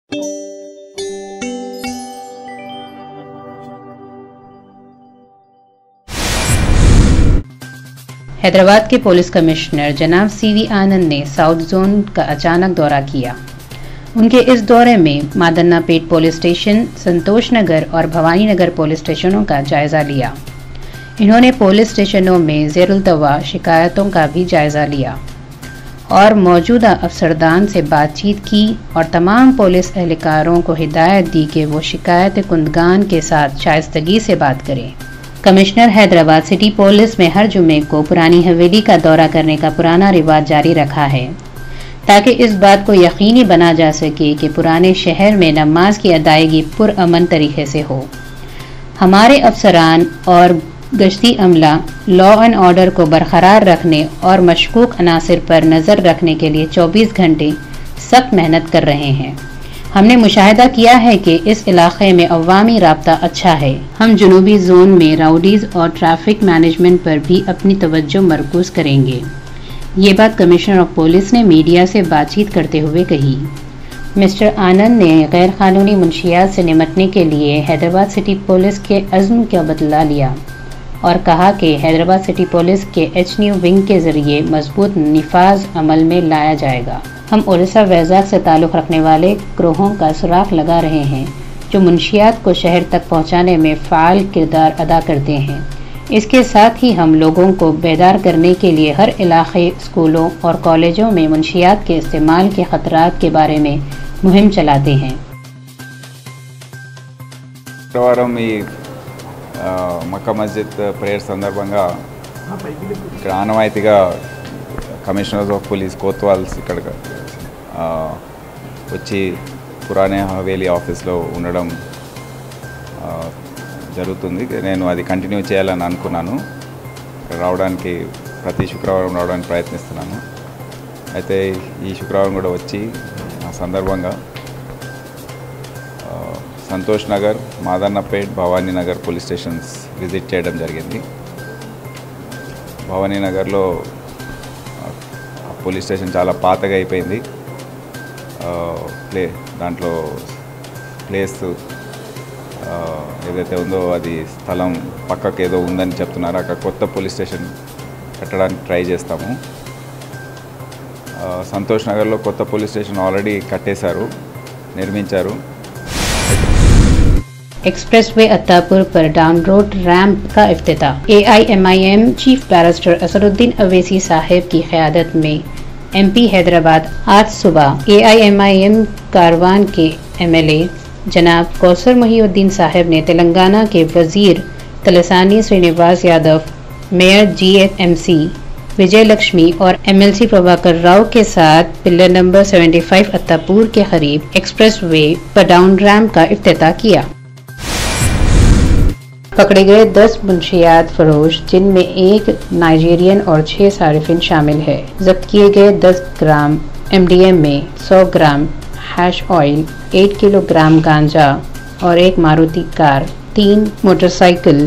हैदराबाद के police commissioner जनाब CV Anand ने साउथ जोन का अचानक दौरा किया। उनके इस दौरे में मादन्नापेट पुलिस स्टेशन, संतोष नगर और भवानी नगर पुलिस स्टेशनों का जायजा लिया। इन्होंने पुलिस स्टेशनों में ज़ेरुल-तवा शिकायतों का भी जायजा लिया और मौजूदा अफसरदान से बातचीत की और तमाम पुलिस एहलकारों को हिदायत दी कि वो शिकायत कुंदगान के साथ शाइस्तगी से बात करें। कमिश्नर हैदराबाद सिटी पुलिस में हर जुम्मे को पुरानी हवेली का दौरा करने का पुराना रिवाज जारी रखा है ताकि इस बात को यकीनी बना जा सके कि पुराने शहर में नमाज की अदायगी पुरअमन तरीके से हो। हमारे अफसरान और गश्ती अमला लॉ एंड ऑर्डर को बरकरार रखने और मशकूक अनासिर पर नज़र रखने के लिए 24 घंटे सख्त मेहनत कर रहे हैं। हमने मुशाहिदा किया है कि इस इलाके में अवामी राब्ता अच्छा है। हम जुनूबी जोन में राउडीज और ट्रैफिक मैनेजमेंट पर भी अपनी तवज्जो मरकूज करेंगे। ये बात कमिश्नर ऑफ पुलिस ने मीडिया से बातचीत करते हुए कही। मिस्टर आनंद ने गैर कानूनी मुंशियात से निपटने के लिए हैदराबाद सिटी पुलिस के अज़्म का बदला लिया और कहा कि हैदराबाद सिटी पुलिस के HNU विंग के जरिए मजबूत निफाज अमल में लाया जाएगा। हम उड़ीसा वैजाग से ताल्लुक़ रखने वाले ग्रोहों का सुराग लगा रहे हैं जो मुंशियात को शहर तक पहुंचाने में फ़ाल किरदार अदा करते हैं। इसके साथ ही हम लोगों को बेदार करने के लिए हर इलाके, स्कूलों और कॉलेजों में मुंशियात के इस्तेमाल के ख़तरात के बारे में मुहिम चलाते हैं। మక్కా మస్జిద్ ప్రేయర్ సందర్భంగా ఇక్కడ ఆనవాయితీగా కమిషనర్స్ ఆఫ్ పోలీస్ కోత్వాల్స్ ఇక్కడ వచ్చి పురానే హవేలీ ఆఫీస్లో ఉండడం జరుగుతుంది. నేను అది కంటిన్యూ చేయాలని అనుకున్నాను. రావడానికి ప్రతి శుక్రవారం రావడానికి ప్రయత్నిస్తున్నాను. అయితే ఈ శుక్రవారం కూడా వచ్చి ఆ సందర్భంగా Santosh Nagar, Madannapet, Bhavani Nagar police stations visit చేయడం జరిగింది. భవానీ నగర్లో పోలీస్ స్టేషన్ చాలా పాతగా అయిపోయింది. దాంట్లో ప్లేస్ ఏదైతే ఉందో అది స్థలం పక్కకు ఏదో ఉందని చెప్తున్నారు. అక్కడ కొత్త పోలీస్ స్టేషన్ కట్టడానికి ట్రై చేస్తాము. సంతోష్ నగర్లో కొత్త పోలీస్ స్టేషన్ ఆల్రెడీ కట్టేశారు, నిర్మించారు. एक्सप्रेसवे अत्तापुर पर डाउन रोड रैंप का इफ्तिताह। AIMIM chief barrister Asaduddin Owaisi साहिब की क़यादत में MP हैदराबाद आज सुबह AIMIM कारवान के MLA जनाब कौसर मोहिउद्दीन साहिब ने तेलंगाना के वजीर तलसानी श्रीनिवास यादव, मेयर GHMC विजय लक्ष्मी और MLC प्रभाकर राव के साथ पिलर नंबर 75 अत्तापुर के करीब एक्सप्रेसवे पर डाउन रैंप का इफ्तिताह किया। पकड़े गए 10 मुंशियात फरोश जिनमें एक नाइजीरियन और 6 सारिफिन शामिल है। जब्त किए गए 10 ग्राम MDM में 100 ग्राम हैश ऑयल, 8 किलोग्राम गांजा और एक मारुति कार, 3 मोटरसाइकिल,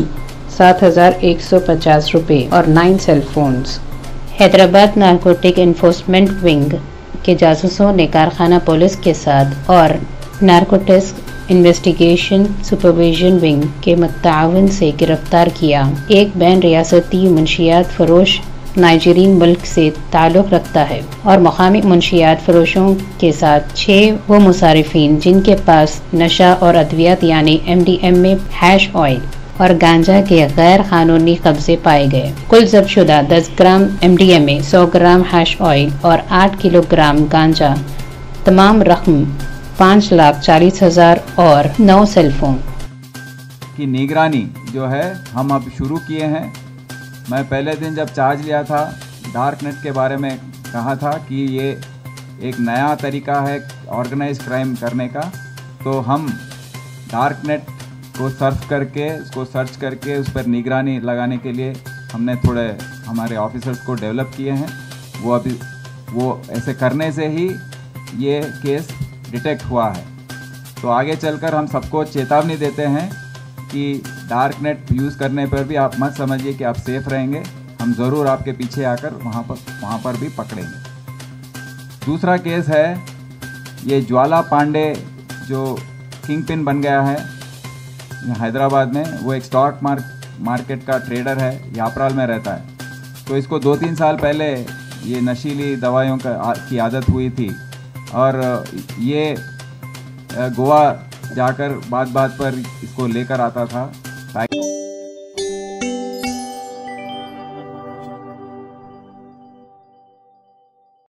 7,150 रुपये और 9 cell phones. Hyderabad narcotic enforcement wing के जासूसों ने कारखाना पुलिस के साथ और नारकोटिक्स इन्वेस्टिगेशन सुपरविजन विंग के मुतावन से गिरफ्तार किया। एक बैन रियासती मुंशियात फरोश नाइजीरियन मुल्क से ताल्लुक़ रखता है और मकामी मुंशियात फरोशों के साथ 6 वो मुसारिफिन जिनके पास नशा और अद्वियात यानी MDM में हैश ऑयल और गांजा के गैर कानूनी कब्जे पाए गए। कुल जब्तशुदा 10 ग्राम MDM में 100 ग्राम हैश ऑयल और 8 किलोग्राम गांजा, तमाम रकम 5,40,000 और 9 सेलफोन की निगरानी जो है हम अब शुरू किए हैं। मैं पहले दिन जब चार्ज लिया था डार्क नेट के बारे में कहा था कि ये एक नया तरीका है ऑर्गेनाइज क्राइम करने का, तो हम डार्क नेट को सर्च करके उस पर निगरानी लगाने के लिए हमने थोड़े हमारे ऑफिसर्स को डेवलप किए हैं। वो ऐसे करने से ही ये केस डिटेक्ट हुआ है। तो आगे चलकर हम सबको चेतावनी देते हैं कि डार्क नेट यूज़ करने पर भी आप मत समझिए कि आप सेफ रहेंगे। हम ज़रूर आपके पीछे आकर वहाँ पर भी पकड़ेंगे। दूसरा केस है ये ज्वाला पांडे जो किंग पिन बन गया है हैदराबाद में, वो एक स्टॉक मार्केट का ट्रेडर है, यापराल में रहता है। तो इसको 2-3 साल पहले ये नशीली दवाइयों की आदत हुई थी और ये गोवा जाकर बात बात पर इसको लेकर आता था।